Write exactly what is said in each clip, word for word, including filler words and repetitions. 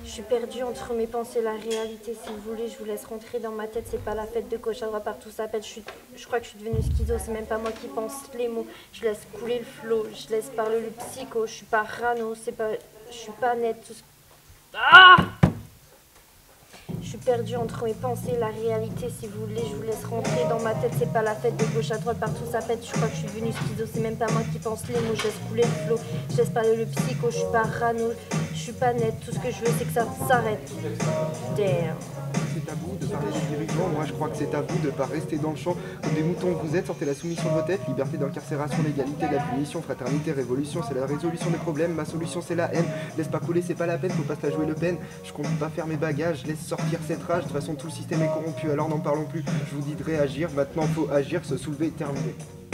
Je suis perdue entre mes pensées et la réalité. Si vous voulez, je vous laisse rentrer dans ma tête. C'est pas la fête de gauche à droite, partout ça pète. Je, suis... je crois que je suis devenue schizo. C'est même pas moi qui pense les mots. Je laisse couler le flot. Je laisse parler le psycho. Je suis pas rano. C'est pas... Je suis pas nette. Tout ce... Ah! Je suis perdue entre mes pensées et la réalité. Si vous voulez, je vous laisse rentrer dans ma tête. C'est pas la fête de gauche à droite, partout ça pète. Je crois que je suis devenue schizo. C'est même pas moi qui pense les mots. Je laisse couler le flot. Je laisse parler le psycho. Je suis pas rano. Je suis pas nette. Tout ce que je veux, c'est que ça s'arrête. Damn. C'est tabou de parler des dirigeants, moi je crois que c'est tabou de ne pas rester dans le champ comme des moutons que vous êtes, sortez la soumission de vos têtes, liberté d'incarcération, l'égalité, la punition, fraternité, révolution, c'est la résolution des problèmes, ma solution c'est la haine, laisse pas couler, c'est pas la peine, faut pas se la jouer le peine, je compte pas faire mes bagages, laisse sortir cette rage, de toute façon tout le système est corrompu, alors n'en parlons plus, je vous dis de réagir, maintenant faut agir, se soulever, terminer.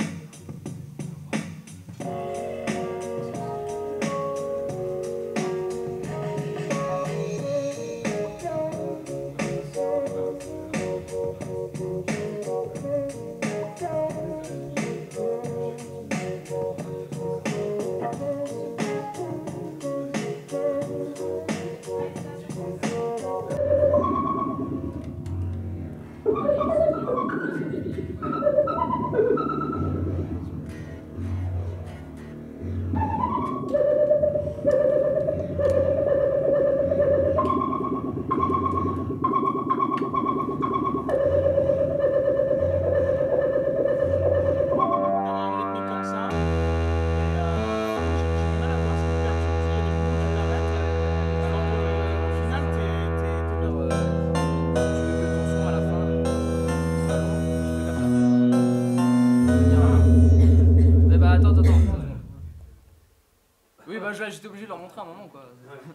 J'étais obligé de leur montrer un moment quoi.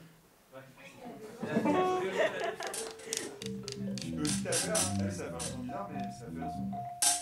Je peux aussi la faire, hein. Ça fait un son bizarre, mais ça fait un son.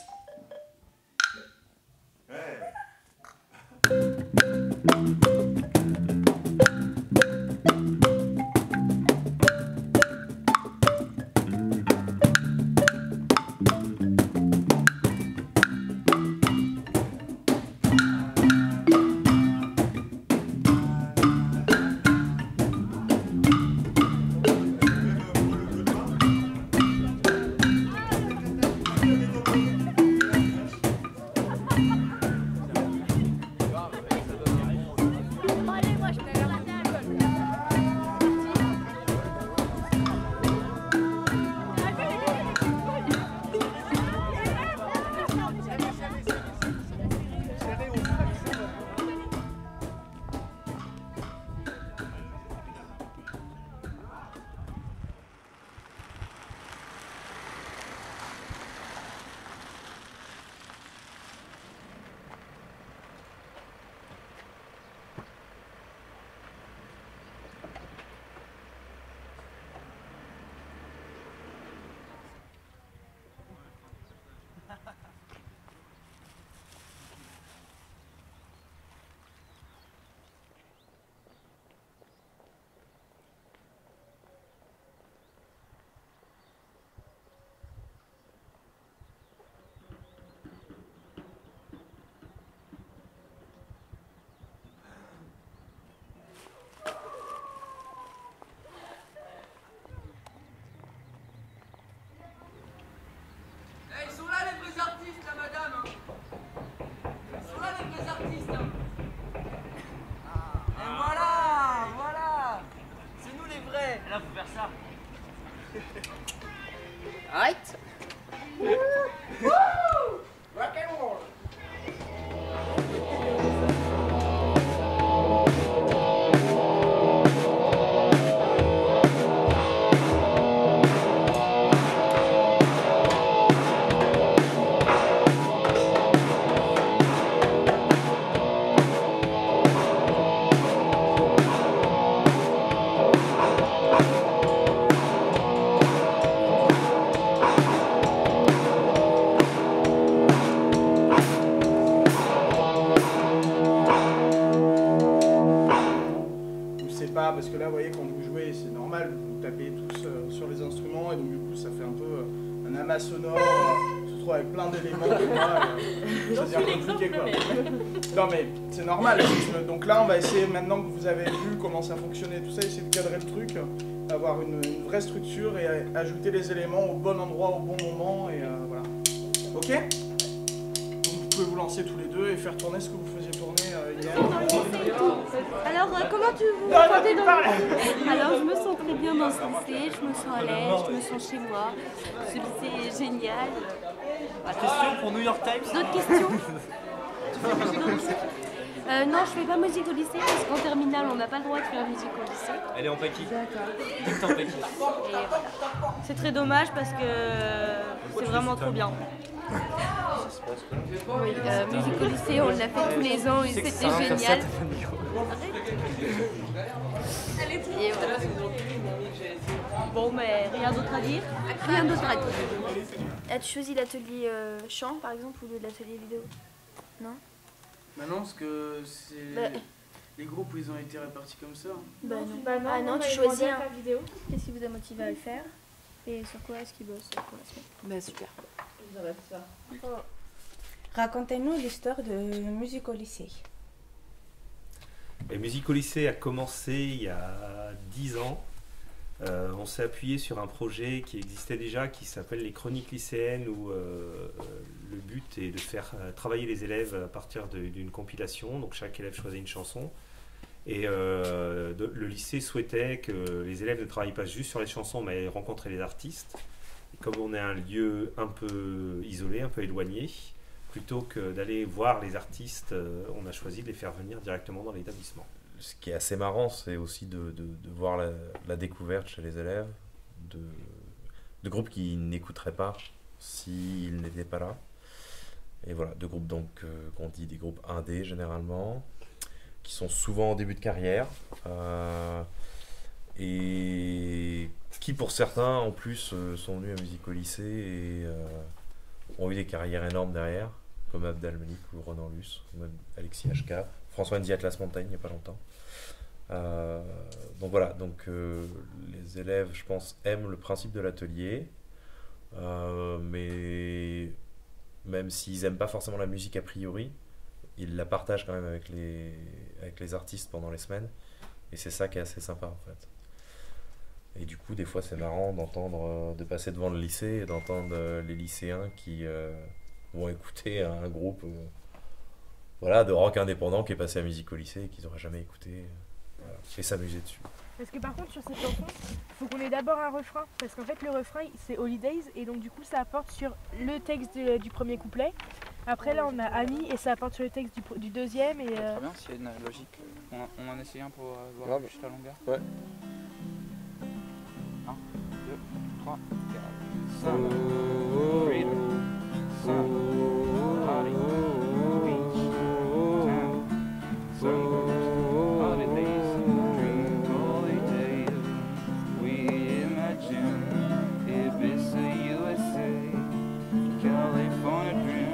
Right? Rock and roll. Parce que là, vous voyez, quand vous jouez, c'est normal, vous tapez tous euh, sur les instruments, et donc du coup, ça fait un peu euh, un amas sonore, euh, retrouve avec plein d'éléments. Ça devient compliqué quoi. Non mais c'est normal. Donc là on va essayer, maintenant que vous avez vu comment ça fonctionnait, tout ça, essayer de cadrer le truc, avoir une, une vraie structure et ajouter les éléments au bon endroit, au bon moment et euh, voilà. Ok? Donc vous pouvez vous lancer tous les deux et faire tourner ce que vous faisiez tourner euh, hier. Alors, euh, comment tu vous Non, sentez non, dans parle. Alors, je me sens très bien dans ce lycée, je me sens à l'aise, je me sens chez moi. Ce lycée est génial. Voilà. Question pour New York Times. D'autres questions? Tu fais musique au lycée? euh, Non, je fais pas musique au lycée parce qu'en terminale, on n'a pas le droit de faire musique au lycée. Elle est en paquis. D'accord. Tout en paquis. Et voilà. C'est très dommage parce que c'est vraiment trop bien. Oui, euh, musique au lycée, on l'a fait tous les ans et c'était génial. Et voilà. Bon, mais rien d'autre à dire. Rien d'autre à dire. As-tu choisi l'atelier euh, chant par exemple ou l'atelier vidéo? Non? Bah non, parce que c'est Bah. les groupes où ils ont été répartis comme ça. Bah non. Bah non, Ah non, on tu va choisis demander à un. faire vidéo. Qu'est-ce qui vous a motivé à le faire? Et sur quoi est-ce qu'il bosse pour la semaine? Ben super. Racontez-nous l'histoire de musique au lycée. Et Musique au lycée a commencé il y a dix ans. Euh, on s'est appuyé sur un projet qui existait déjà, qui s'appelle les Chroniques lycéennes, où euh, le but est de faire euh, travailler les élèves à partir de- d'une compilation. Donc chaque élève choisit une chanson. Et euh, de- le lycée souhaitait que les élèves ne travaillent pas juste sur les chansons, mais rencontraient les artistes. Et comme on est un lieu un peu isolé, un peu éloigné, plutôt que d'aller voir les artistes, euh, on a choisi de les faire venir directement dans l'établissement. Ce qui est assez marrant, c'est aussi de, de- de voir la, la découverte chez les élèves de, de groupes qui n'écouteraient pas s'ils n'étaient pas là. Et voilà, de groupes donc euh, qu'on dit des groupes indés généralement, qui sont souvent en début de carrière euh, et qui pour certains en plus euh, sont venus à Musique au lycée et euh, ont eu des carrières énormes derrière, comme Abdel Malik ou Ronan Luce, ou même Alexis H K, François Nzi Atlas Montagne il n'y a pas longtemps. Euh, donc voilà, donc euh, les élèves, je pense, aiment le principe de l'atelier, euh, mais même s'ils n'aiment pas forcément la musique a priori, ils la partagent quand même avec les, avec les artistes pendant les semaines, et c'est ça qui est assez sympa en fait. Et du coup, des fois, c'est marrant d'entendre, euh, de passer devant le lycée et d'entendre euh, les lycéens qui euh, vont écouter un groupe euh, voilà, de rock indépendant qui est passé à Musique au lycée et qu'ils n'auraient jamais écouté, euh, voilà, et s'amuser dessus. Parce que par contre, sur cette chanson, il faut qu'on ait d'abord un refrain. Parce qu'en fait, le refrain, c'est Holidays. Et donc, du coup, ça apporte sur le texte de- du premier couplet. Après, là, on a Ami et ça apporte sur le texte du, pro- du deuxième. Et, euh, Très bien, s'il y a une logique. On, on en essaye un pour euh, voir Grave. juste la longueur. Ouais. un, deux, trois, quatre, cinq. Freedom. Sun. Party. Beach. Town. Sunburst. Holidays. Dream holidays. We imagine Ibiza, U S A. California dream.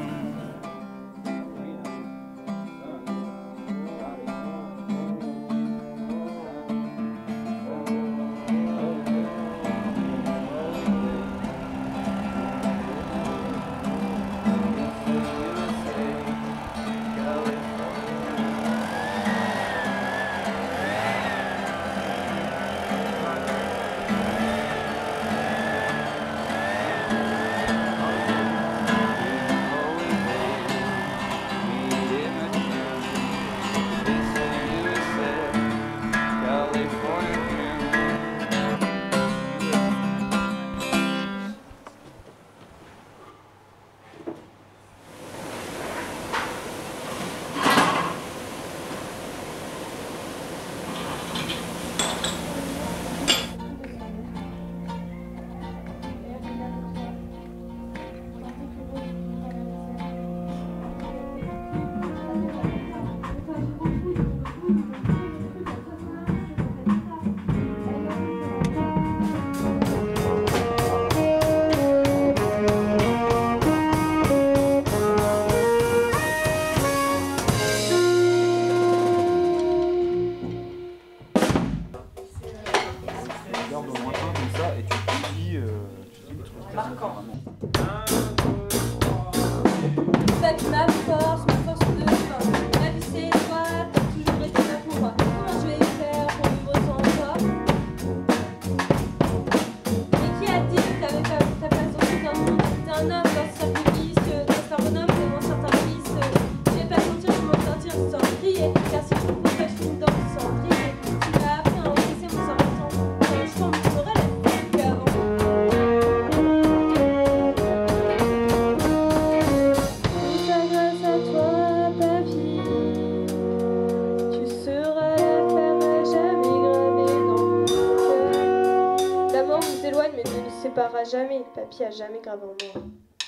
Tu regardes au lointain comme ça et tu te dis, euh, tu te dis le truc. Marquant. Vraiment. être ma force, ma force de fin. La vie c'est toi, t'as toujours été là pour moi. Comment je vais faire pour vivre sans toi? Et qui a dit que t'avais pas ta place dans tout un monde? T'es un homme dans certains vices, dans un bonhomme devant certains vices. Je vais pas sentir, je m'en sortir sans crier. Car si je trouve pas, je suis dans sans crier. Tu m'as appris à encaisser mon cerveau. Quand je tombe, tu m'aurais la tête qu'avant. Mais ne nous séparera jamais, papy a jamais gravé en moi.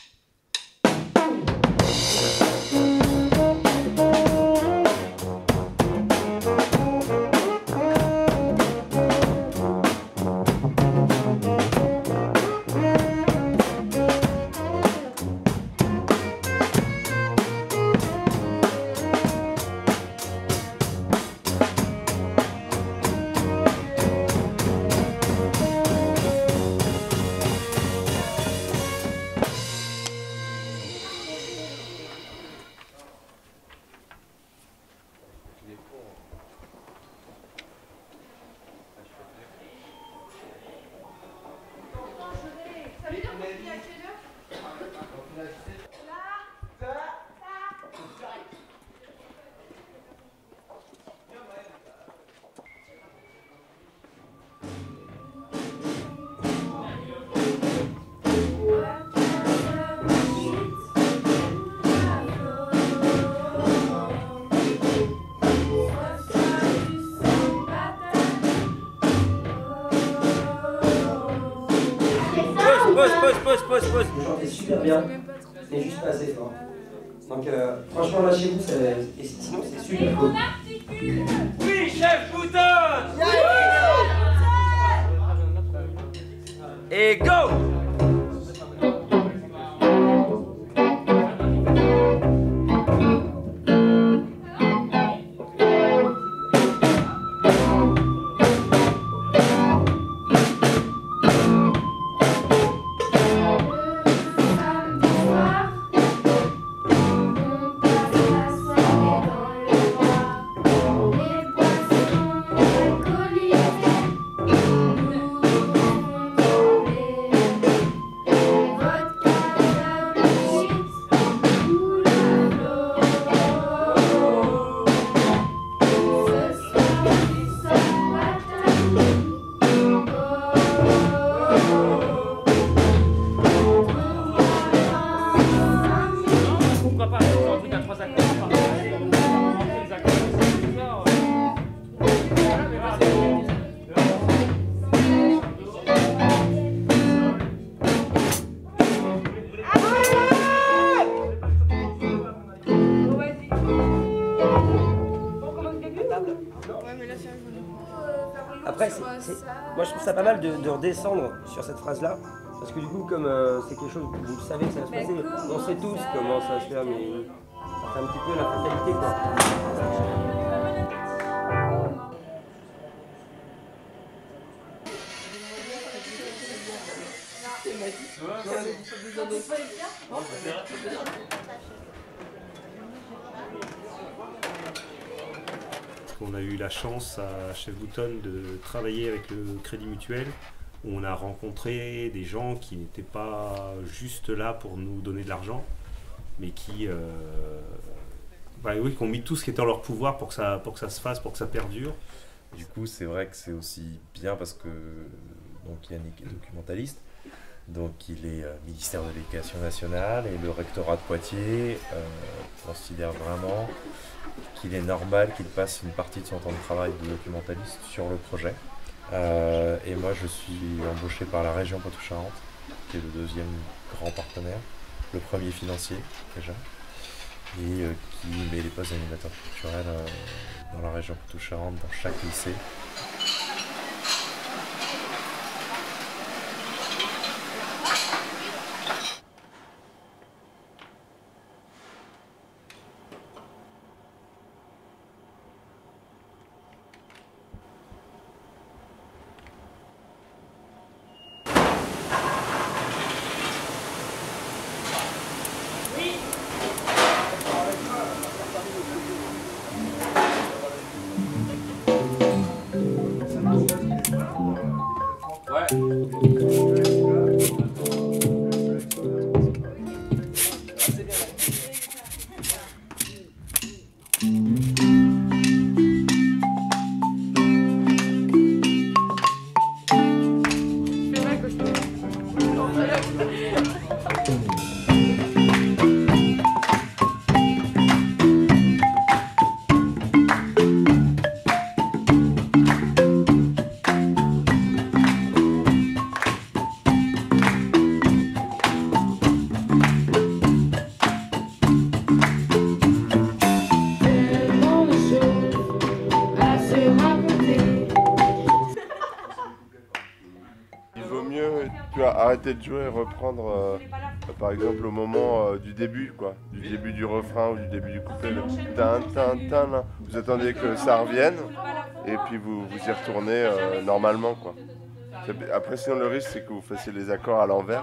Pause, pause, pause, pose, pose. Vous chantez super bien, mais juste pas assez fort. Donc euh, franchement lâchez-vous, et sinon c'est super cool. Oui, chef Bouton. Et go. Après, c'est, c'est... moi je trouve ça pas mal de, de redescendre sur cette phrase-là, parce que du coup, comme euh, c'est quelque chose, vous le savez que ça va se passer, on sait tous comment ça va se faire, mais ça fait un petit peu la fatalité, quoi. On a eu la chance à Chef Bouton de travailler avec le Crédit Mutuel, où on a rencontré des gens qui n'étaient pas juste là pour nous donner de l'argent, mais qui, euh, bah oui, qui ont mis tout ce qui était en leur pouvoir pour que ça, pour que ça se fasse, pour que ça perdure. Du coup, c'est vrai que c'est aussi bien parce que donc Yannick est documentaliste, donc il est euh, ministère de l'Éducation nationale et le rectorat de Poitiers euh, considère vraiment qu'il est normal qu'il passe une partie de son temps de travail de documentaliste sur le projet. Euh, et moi, je suis embauché par la région Poitou-Charentes, qui est le deuxième grand partenaire, le premier financier déjà, et euh, qui met les postes d'animateurs culturels euh, dans la région Poitou-Charentes, dans chaque lycée. Arrêter de jouer et reprendre euh, par exemple au moment euh, du début quoi, du début du refrain ou du début du couplet, le tin tin tin là. Vous attendez que ça revienne et puis vous, vous y retournez euh, normalement quoi. Après sinon le risque c'est que vous fassiez les accords à l'envers.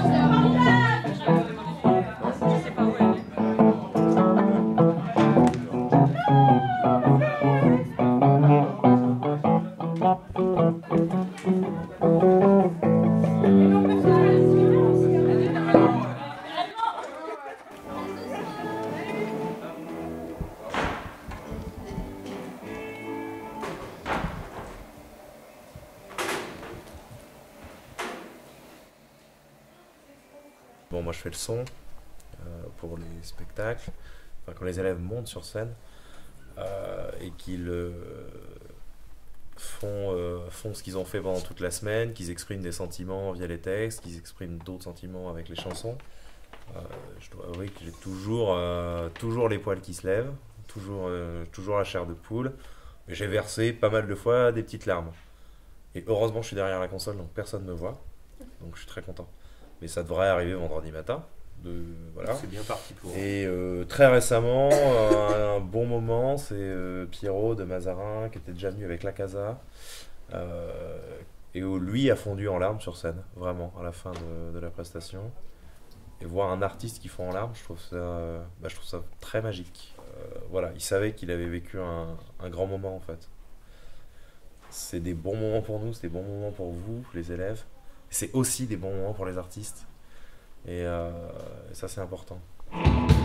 Bon, moi je fais le son euh, pour les spectacles, enfin, quand les élèves montent sur scène euh, et qu'ils euh, font, euh, font ce qu'ils ont fait pendant toute la semaine, qu'ils expriment des sentiments via les textes, qu'ils expriment d'autres sentiments avec les chansons. Euh, je dois avouer que j'ai toujours, euh, toujours les poils qui se lèvent, toujours, euh, toujours la chair de poule. J'ai versé pas mal de fois des petites larmes. Et heureusement je suis derrière la console donc personne ne me voit, donc je suis très content. Mais ça devrait arriver vendredi matin. De, voilà. C'est bien parti pour. Et euh, très récemment, euh, un bon moment, c'est euh, Pierrot de Mazarin qui était déjà venu avec la Casa euh, et où lui a fondu en larmes sur scène, vraiment, à la fin de, de la prestation. Et voir un artiste qui fond en larmes, je trouve ça, euh, bah, je trouve ça très magique. Euh, voilà, il savait qu'il avait vécu un, un grand moment en fait. C'est des bons moments pour nous, c'est des bons moments pour vous, les élèves. C'est aussi des bons moments pour les artistes. Et, euh, et ça, c'est important. De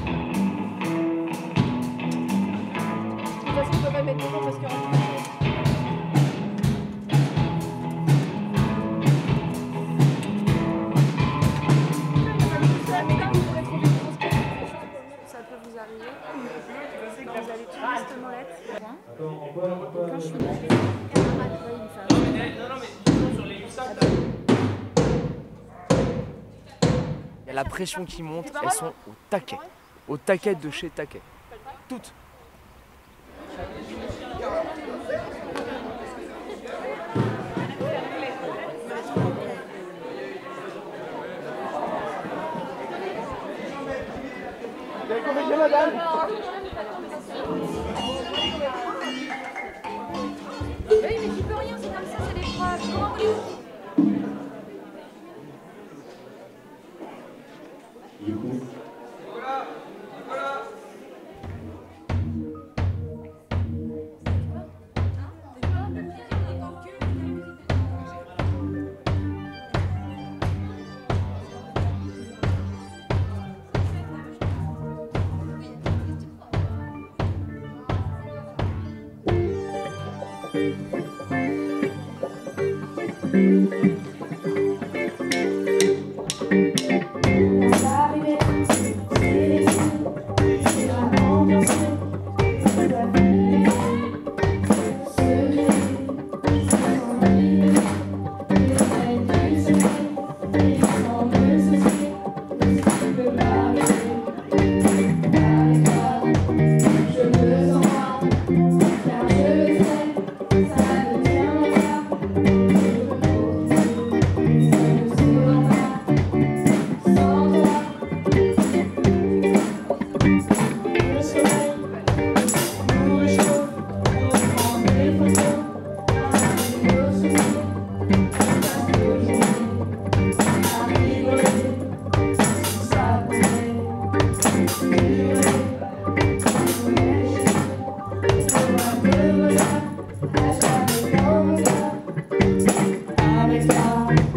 toute façon, on peut pas mettre devant parce qu'il y aura plus de Ça peut vous arriver. Quand vous allez tout justement l'être. Quand je suis montée, elle m'a dit, il me fait un Il y a la pression qui monte, elles sont au taquet. Au taquet de chez taquet. Toutes. Vous avez corrigé, madame? Oui, mais tu peux rien, c'est comme ça, c'est l'épreuve. Comment voulez-vous? Du coup.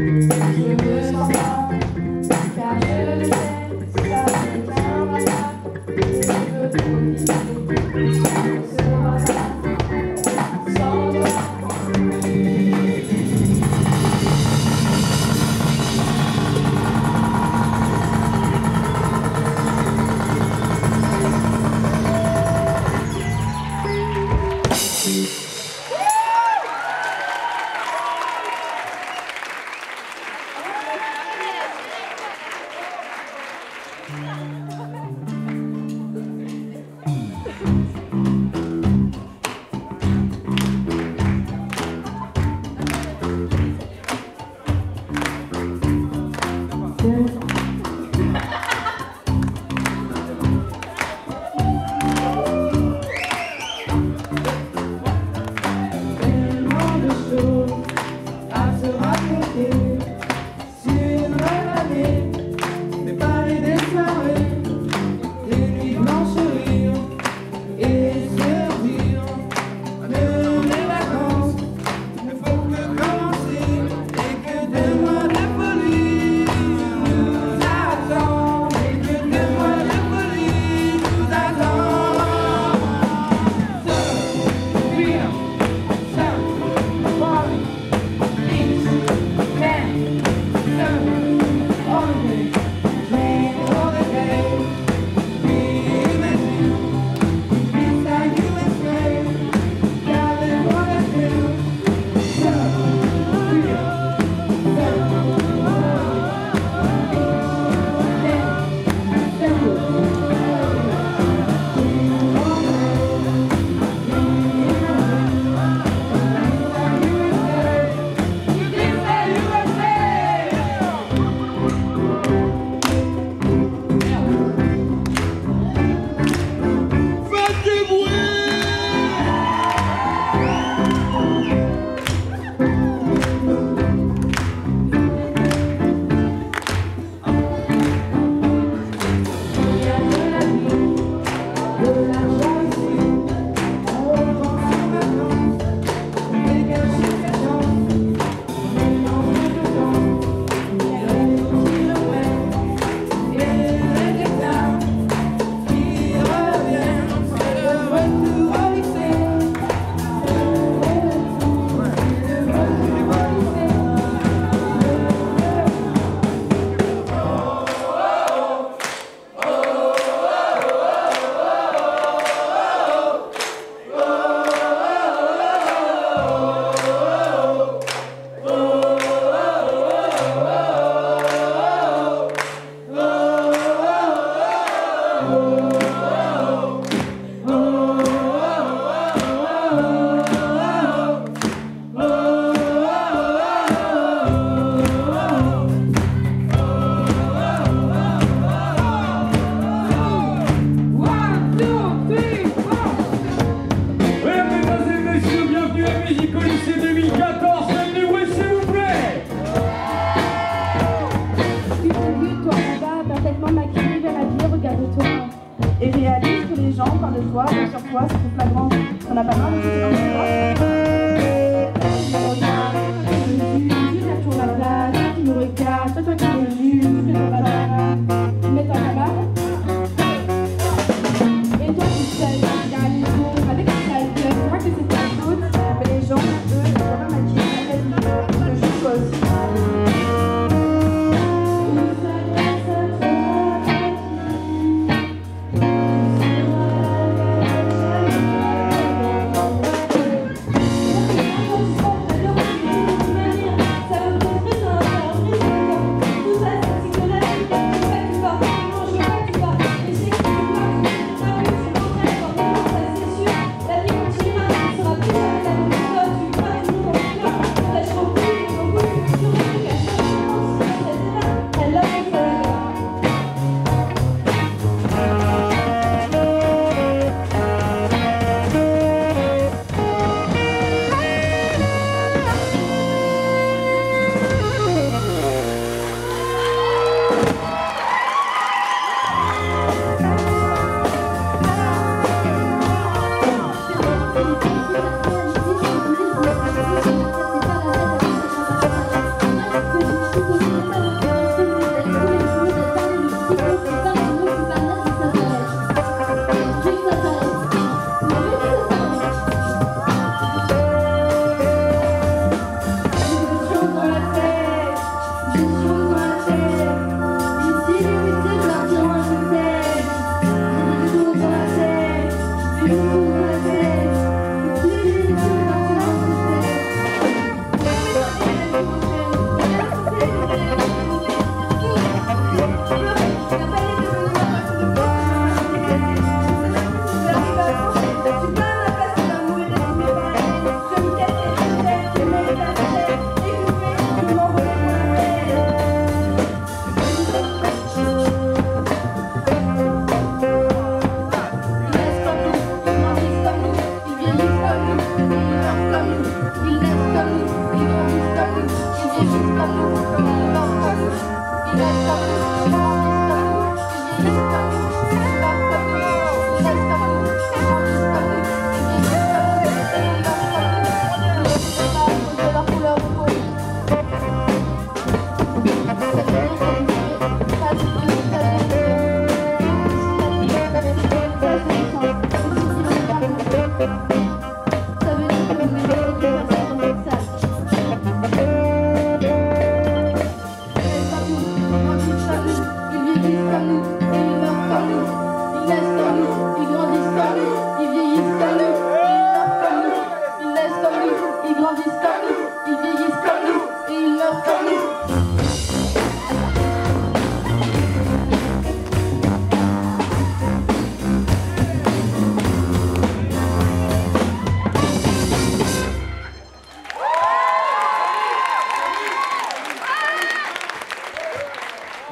Thank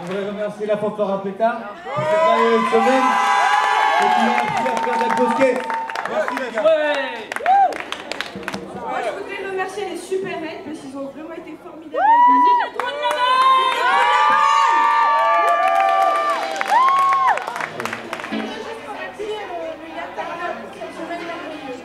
voudrais remercier la fanfare à pétard pour cette merveilleuse semaine et qui m'a appris à faire de la grosse caisse. Merci les gars. Moi, je voudrais remercier les Supermen parce qu'ils ont vraiment été formidables avec nous. C'était trop de la balle. Je voudrais juste remercier le Yatarna pour cette semaine merveilleuse.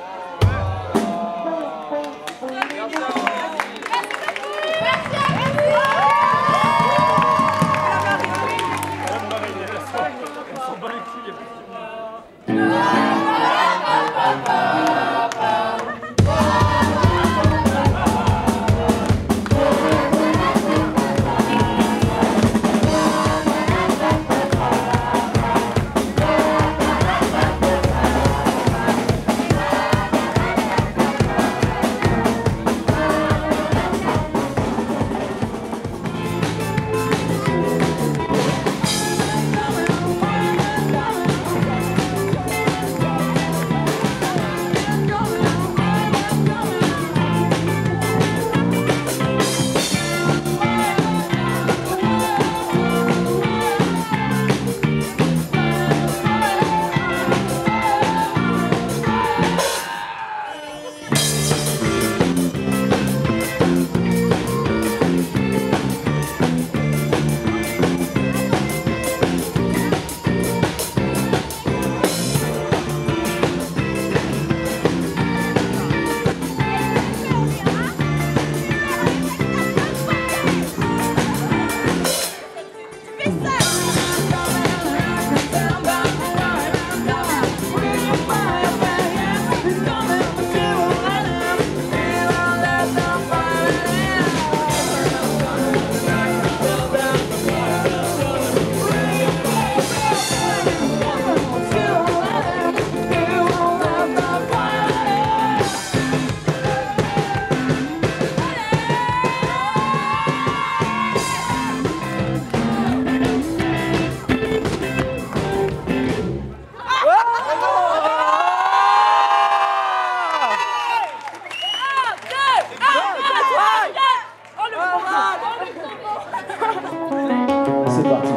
C'est parti.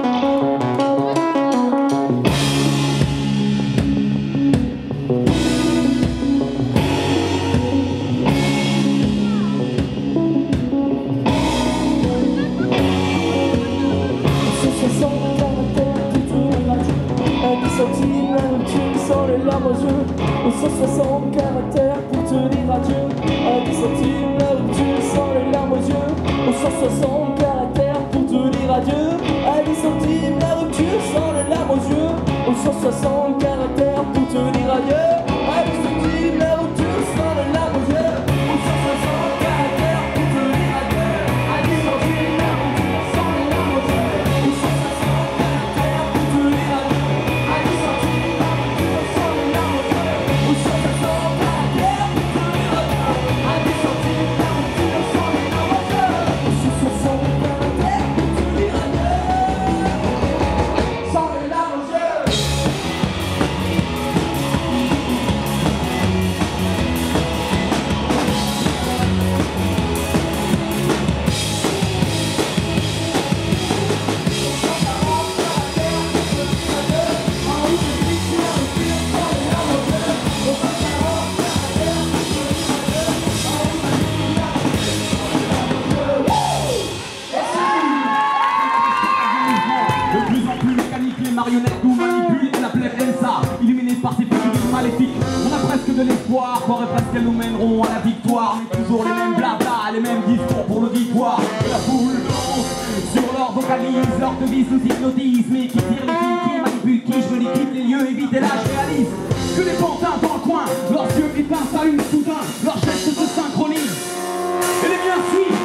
Sans les larmes aux yeux, aux cent soixante caractères pour tenir à Dieu. À dix centimes la rupture sans les larmes aux yeux, aux cent soixante caractères pour tenir à Dieu. À dix centimes la rupture sans les larmes aux yeux, aux cent soixante caractères pour tenir à Dieu. À dix centimes la rupture sans les larmes aux yeux, aux cent soixante caractères pour tenir à Dieu. À dix centimes la rupture sans les larmes aux yeux, aux cent soixante caractères pour tenir à Dieu. À dix centimes la rupture sans les larmes aux yeux, aux cent soixante caractères pour tenir à Dieu. À dix centimes la rupture sans les larmes aux yeux, aux cent soixante caractères pour tenir à Dieu. Sans les larmes aux yeux. De plus en plus mécanique, les marionnettes nous manipulent la plaie Elsa, illuminée par ces figurines maléfiques. On a presque de l'espoir, croirait presque qu'elles nous mèneront à la victoire. Mais toujours les mêmes blabla, les mêmes discours pour l'auditoire. Et la foule danse sur leur vocalise, leur devise nous hypnotise. Mais qui tire les fils, qui manipule qui, je les quitte les lieux, évitez là, je réalise que les pantins dans le coin, leurs yeux éteints à une soudain, leurs gestes se synchronisent. Et les miens suivent.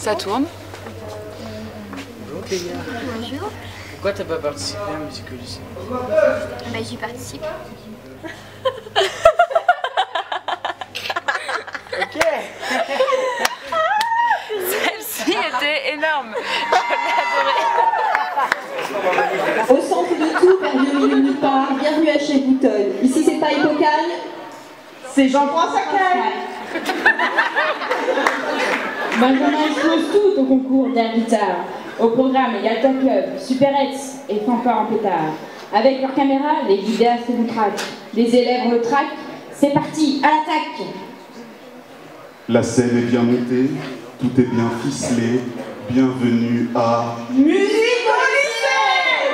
Ça tourne. Bonjour Clélia. Bonjour. Pourquoi t'as pas participé à Musique au lycée? Bah j'y participe. Ok. Celle-ci était énorme. Je l'ai adorée. Au centre de tout, perdu au milieu de nulle part, bienvenue à chez Boutonne. Ici c'est pas Hippocagne, c'est Jean-François Caille. Benjamin expose tout au concours d'air guitare. Au programme, il y a le Top Club, Superettes et Fanfare en pétard. Avec leur caméra, les vidéastes vous traquent. Les élèves ont le track. C'est parti, à l'attaque. La scène est bien montée, tout est bien ficelé. Bienvenue à Musique au lycée.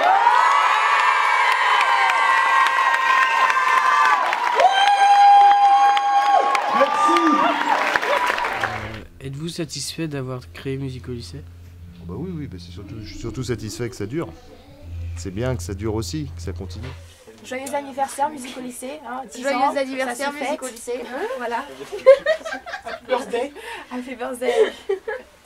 Êtes-vous satisfait d'avoir créé Musique au lycée? Oh bah oui, oui, bah c'est surtout, je suis surtout satisfait que ça dure. C'est bien que ça dure aussi, que ça continue. Joyeux anniversaire, Musique au lycée. Hein, Joyeux ans, anniversaire, ça s'est Musique fait. au lycée. Voilà. Birthday. Happy birthday.